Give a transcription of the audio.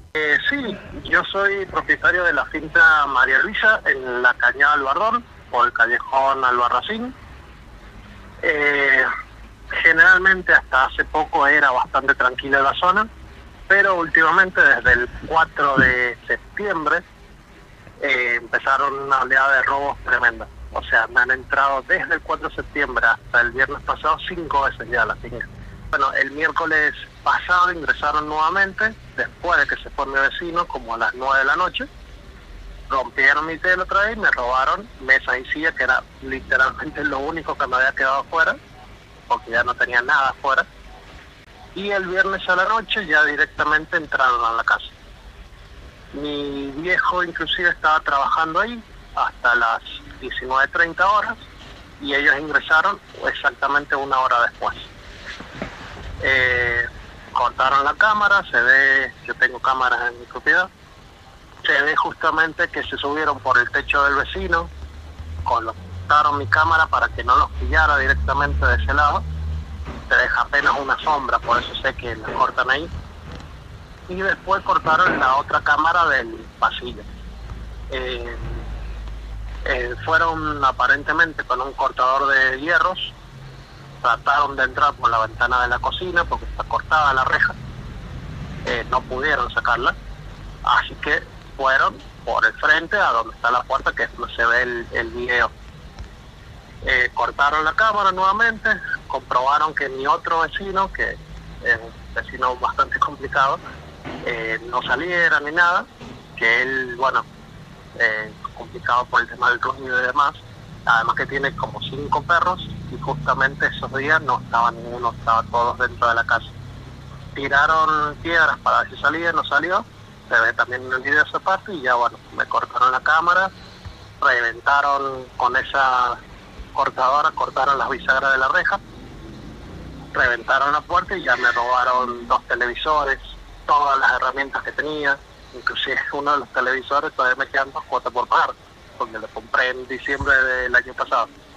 Sí, yo soy propietario de la finca María Luisa en la Cañada Albardón o el Callejón Albarracín. Eh, Generalmente hasta hace poco era bastante tranquila la zona, pero últimamente desde el 4 de septiembre empezaron una oleada de robos tremenda. O sea, me han entrado desde el 4 de septiembre hasta el viernes pasado 5 veces ya a la finca. Bueno, el miércoles pasado ingresaron nuevamente, después de que se fue mi vecino, como a las 9 de la noche. Rompieron mi tele otra vez y me robaron mesas y sillas, que era literalmente lo único que me había quedado afuera, porque ya no tenía nada afuera. Y el viernes a la noche ya directamente entraron a la casa. Mi viejo inclusive estaba trabajando ahí hasta las 19:30 horas y ellos ingresaron exactamente una hora después. Cortaron la cámara, se ve, yo tengo cámaras en mi propiedad, se ve justamente que se subieron por el techo del vecino, colocaron mi cámara para que no los pillara directamente de ese lado, se deja apenas una sombra, por eso sé que la cortan ahí, y después cortaron la otra cámara del pasillo. Fueron aparentemente con un cortador de hierros, trataron de entrar por la ventana de la cocina porque está cortada la reja, no pudieron sacarla, así que fueron por el frente a donde está la puerta, que es donde se ve el video. Cortaron la cámara nuevamente, comprobaron que mi otro vecino, que es un vecino bastante complicado, no saliera ni nada, que él, bueno, complicado por el tema del ruido y demás, además que tiene como 5 perros y justamente esos días no estaba ninguno, estaban todos dentro de la casa. Tiraron piedras para ver si salía, no salió, se ve también en el video esa parte, y ya bueno, me cortaron la cámara, reventaron con esa cortadora, cortaron las bisagras de la reja, reventaron la puerta y ya me robaron 2 televisores, todas las herramientas que tenía, inclusive uno de los televisores todavía me quedan 2 cuotas por pagar, porque lo compré en diciembre del año pasado.